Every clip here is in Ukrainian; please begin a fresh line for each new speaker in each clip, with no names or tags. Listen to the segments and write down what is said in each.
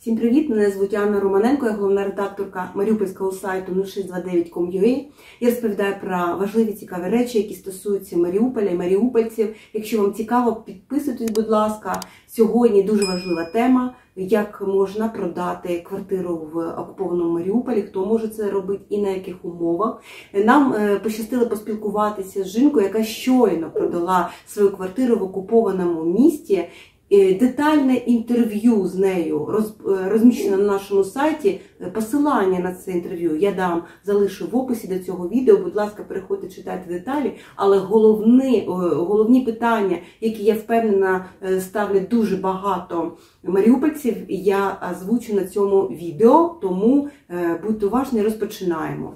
Всім привіт! Мене звуть Анна Романенко, я головна редакторка маріупольського сайту 0629.com.ua. Я розповідаю про важливі цікаві речі, які стосуються Маріуполя і маріупольців. Якщо вам цікаво, підписуйтесь, будь ласка. Сьогодні дуже важлива тема, як можна продати квартиру в окупованому Маріуполі, хто може це робити і на яких умовах. Нам пощастило поспілкуватися з жінкою, яка щойно продала свою квартиру в окупованому місті. Детальне інтерв'ю з нею розміщено на нашому сайті. Посилання на це інтерв'ю я залишу в описі до цього відео. Будь ласка, переходьте, читайте деталі. Але головні питання, які, я впевнена, ставлять дуже багато маріупольців, я озвучу на цьому відео. Тому будьте уважні, розпочинаємо.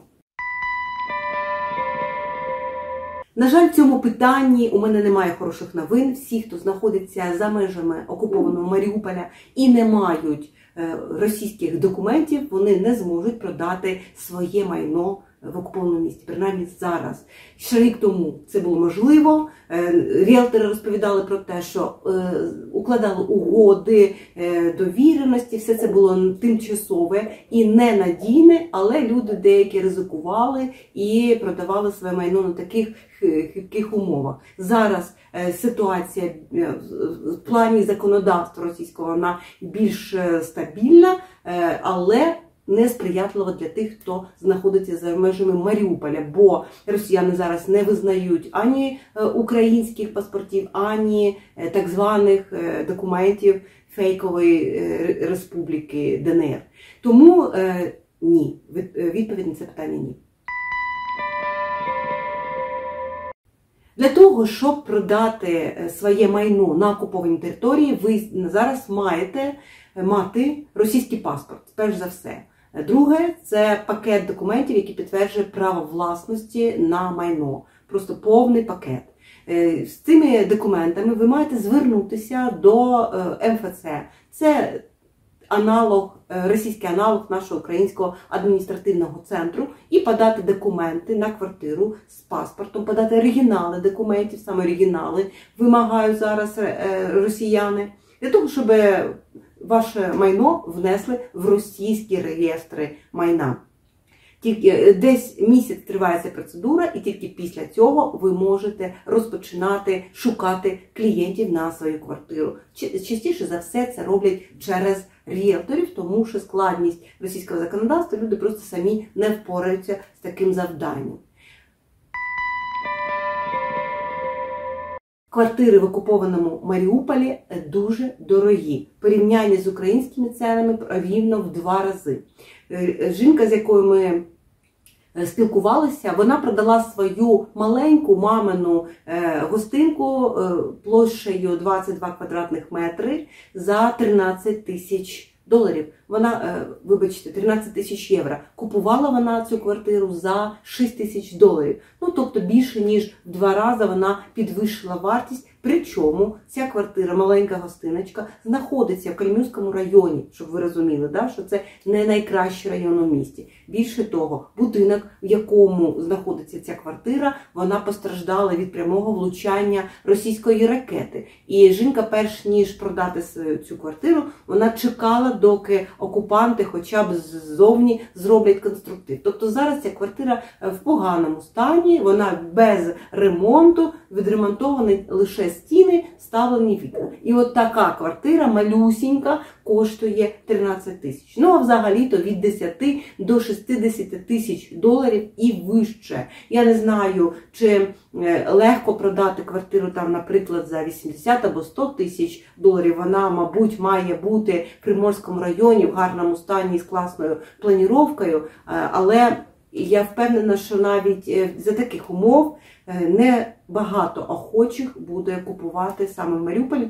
На жаль, в цьому питанні у мене немає хороших новин. Всі, хто знаходиться за межами окупованого Маріуполя і не мають російських документів, вони не зможуть продати своє майно в окупованому місті, принаймні зараз. Ще рік тому це було можливо. Ріелтори розповідали про те, що укладали угоди, довіреності, все це було тимчасове і ненадійне, але люди деякі ризикували і продавали своє майно на таких хитких умовах. Зараз ситуація в плані законодавства російського, вона більш стабільна, але несприятлива для тих, хто знаходиться за межами Маріуполя, бо росіяни зараз не визнають ані українських паспортів, ані так званих документів фейкової республіки ДНР. Тому ні, відповідь на це питання ні. Для того, щоб продати своє майно на окупованій території, ви зараз маєте мати російський паспорт, перш за все. Друге, це пакет документів, який підтверджує право власності на майно. Просто повний пакет. З цими документами ви маєте звернутися до МФЦ. Це російський аналог нашого українського адміністративного центру, і подати документи на квартиру з паспортом, подати оригінали документів, саме оригінали вимагають зараз росіяни, для того, щоб ваше майно внесли в російські реєстри майна. Тільки десь місяць триває ця процедура, і тільки після цього ви можете розпочинати шукати клієнтів на свою квартиру. Частіше за все це роблять через ріелторів, тому що складність російського законодавства, люди просто самі не впораються з таким завданням. Квартири в окупованому Маріуполі дуже дорогі. В порівнянні з українськими цінами рівно в 2 рази. Жінка, з якою ми спілкувалися, вона продала свою маленьку мамину гостинку площею 22 квадратних метри за 13 тисяч доларів. Вона, вибачте, 13 тисяч євро. Купувала вона цю квартиру за 6 тисяч доларів. Ну, тобто більше ніж в 2 рази вона підвищила вартість. Причому ця квартира, маленька гостиночка, знаходиться в Кремлівському районі, щоб ви розуміли, що це не найкращий район у місті. Більше того, будинок, в якому знаходиться ця квартира, вона постраждала від прямого влучання російської ракети. І жінка, перш ніж продати цю квартиру, вона чекала, доки окупанти хоча б ззовні зроблять конструктив. Тобто зараз ця квартира в поганому стані, вона без ремонту, відремонтовані лише стіни, вставлені вікна. І от така квартира, малюсінька, коштує 13 тисяч. Ну, а взагалі-то від 10 до 60 тисяч доларів і вище. Я не знаю, чи легко продати квартиру там, наприклад, за 80 або 100 тисяч доларів. Вона, мабуть, має бути в Приморському районі в гарному стані з класною планіровкою, але я впевнена, що навіть за таких умов не багато охочих буде купувати саме в Маріуполі,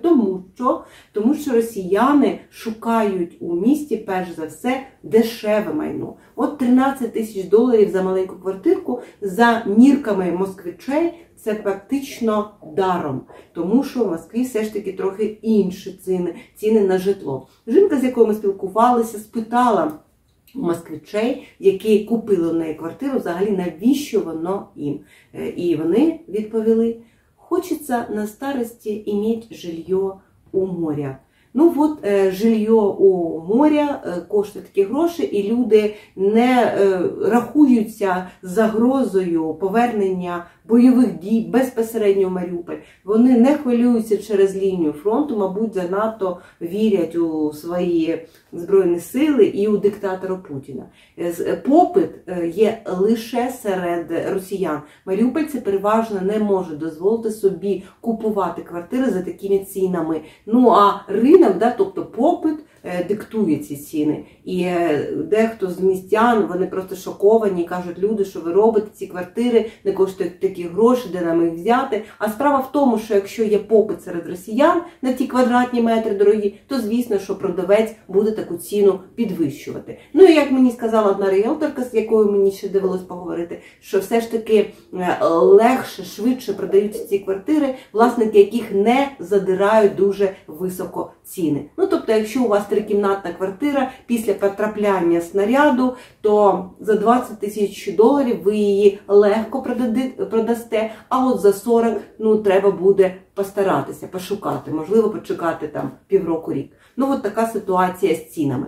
тому що росіяни шукають у місті, перш за все, дешеве майно. От 13 тисяч доларів за маленьку квартирку, за мірками москвичей, це практично даром, тому що в Москві все ж таки трохи інші ціни на житло. Жінка, з якою ми спілкувалися, спитала москвичей, які купили у неї квартиру, взагалі навіщо воно їм. І вони відповіли: хочеться на старості иметь жилье у моря. Ну от, жилье у моря коштує такі гроші, і люди не рахуються з загрозою повернення бойових дій безпосередньо в Маріуполь. Вони не хвилюються через лінію фронту, мабуть, занадто вірять у свої Збройні сили і у диктатора Путіна. Попит є лише серед росіян. Маріупольці переважно не можуть дозволити собі купувати квартири за такими цінами. Ну а ринок, тобто попит, диктує ці ціни. І дехто з містян, вони просто шоковані, кажуть, люди, що ви робите, ці квартири не коштують такі гроші, де нам їх взяти. А справа в тому, що якщо є попит серед росіян на ті квадратні метри дорогі, то звісно, що продавець буде таку ціну підвищувати. Ну і як мені сказала одна ріелторка, з якою мені ще довелось поговорити, що все ж таки легше, швидше продаються ці квартири, власники яких не задирають дуже високо ціни. Ну тобто, якщо у вас трикімнатна квартира, після потрапляння снаряду, то за 20 тисяч доларів ви її легко продасте, а от за 40, треба буде постаратися, пошукати, можливо, почекати там півроку-рік. Ну от така ситуація з цінами.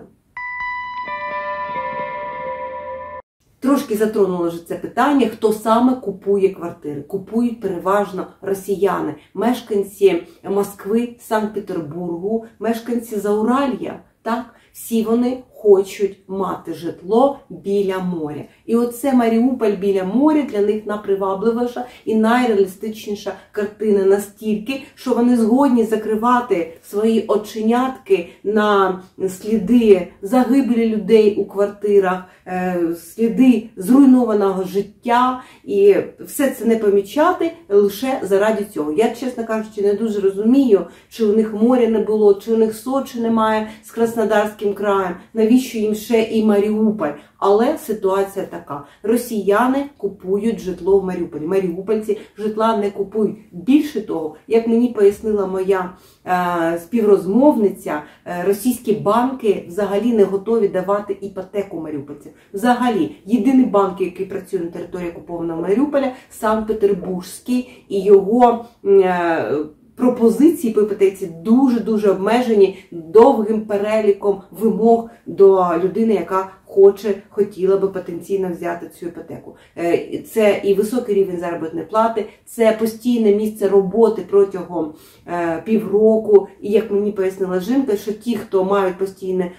Трошки затронуло вже це питання, хто саме купує квартири. Купують переважно росіяни, мешканці Москви, Санкт-Петербургу, мешканці Зауралья, так? Всі вони хочуть мати житло біля моря. І оце Маріуполь біля моря для них найпривабливіша і найреалістичніша картина настільки, що вони згодні закривати свої оченятки на сліди загибелі людей у квартирах, сліди зруйнованого життя і все це не помічати лише заради цього. Я, чесно кажучи, не дуже розумію, чи у них моря не було, чи у них Сочі немає з Краснодарським краєм, навіщо їм ще і Маріуполь. Але ситуація така. Росіяни купують житло в Маріуполі. Маріупольці житла не купують. Більше того, як мені пояснила моя співрозмовниця, російські банки взагалі не готові давати іпотеку маріупольцям. Взагалі, єдиний банк, який працює на території окупованого Маріуполя, Санкт-Петербурзький, і його пропозиції по іпотеці дуже-дуже обмежені довгим переліком вимог до людини, яка хотіла би потенційно взяти цю іпотеку. Це і високий рівень заробітної плати, це постійне місце роботи протягом півроку. І як мені пояснила жінка, що ті, хто мають постійне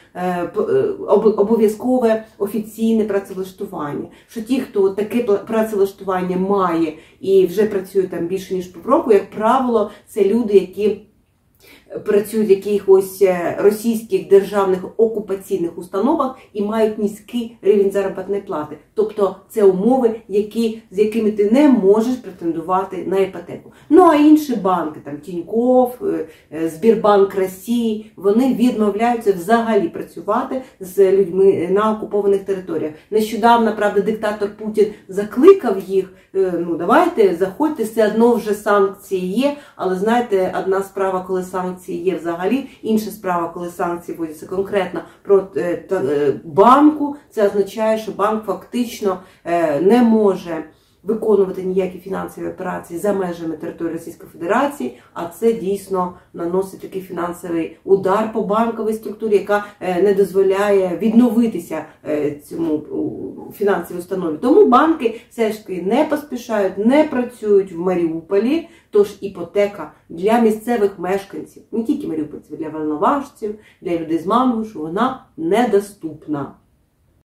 обов'язкове офіційне працевлаштування, що ті, хто таке працевлаштування має і вже працює там більше ніж півроку, як правило, це люди, які працюють в якихось російських державних окупаційних установах і мають низький рівень заробітної плати. Тобто це умови, з якими ти не можеш претендувати на іпотеку. Ну а інші банки, там Тинькофф, Сбербанк Росії, вони відмовляються взагалі працювати з людьми на окупованих територіях. Нещодавно, правда, диктатор Путін закликав їх, давайте, заходьте, все одно вже санкції є, але знаєте, одна справа, коли санкції є взагалі, інша справа, коли санкції вводяться конкретно проти банку, це означає, що банк фактично не може виконувати ніякі фінансові операції за межами території Російської Федерації, а це дійсно наносить такий фінансовий удар по банковій структурі, яка не дозволяє відновитися цьому фінансовій установі. Тому банки все ж таки не поспішають, не працюють в Маріуполі, тож іпотека для місцевих мешканців, не тільки маріупольців, для волновахців, для людей з Мангушу, вона недоступна.